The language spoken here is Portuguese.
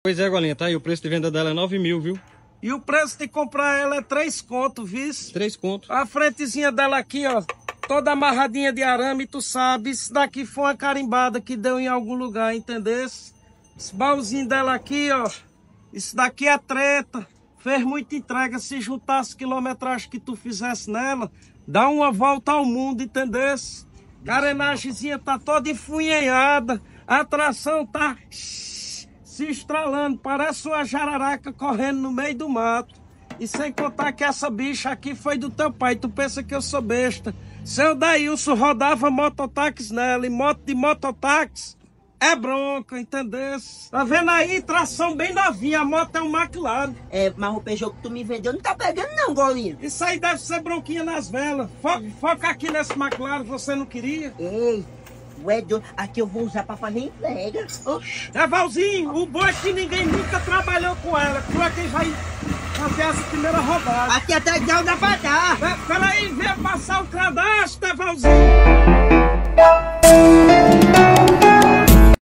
Pois é, Golinha, tá aí. O preço de venda dela é 9.000, viu? E o preço de comprar ela é 3 conto, vice? 3 conto. A frentezinha dela aqui, ó, toda amarradinha de arame, tu sabe, isso daqui foi uma carimbada que deu em algum lugar, entendeu? Esse baúzinho dela aqui, ó, isso daqui é treta. Fez muita entrega, se juntasse quilometragem que tu fizesse nela, dá uma volta ao mundo, entendeu? Carenagemzinha tá toda enfunheiada, a tração tá se estralando, parece uma jararaca correndo no meio do mato. E sem contar que essa bicha aqui foi do teu pai, tu pensa que eu sou besta. Seu Daílson rodava mototáxi nela, e moto de mototáxi é bronca, entendeu? Tá vendo aí? Tração bem novinha, a moto é um McLaren. É, mas o Peugeot que tu me vendeu não tá pegando não, Golinha. Isso aí deve ser bronquinha nas velas. Foca aqui nesse McLaren, você não queria? Ei, aqui eu vou usar pra fazer entrega. Oxi. Valzinho, o bom é que ninguém nunca trabalhou com ela. Tu é quem vai fazer essa primeira rodada. Aqui até não dá pra dar. Peraí, vem passar o cadastro, Valzinho.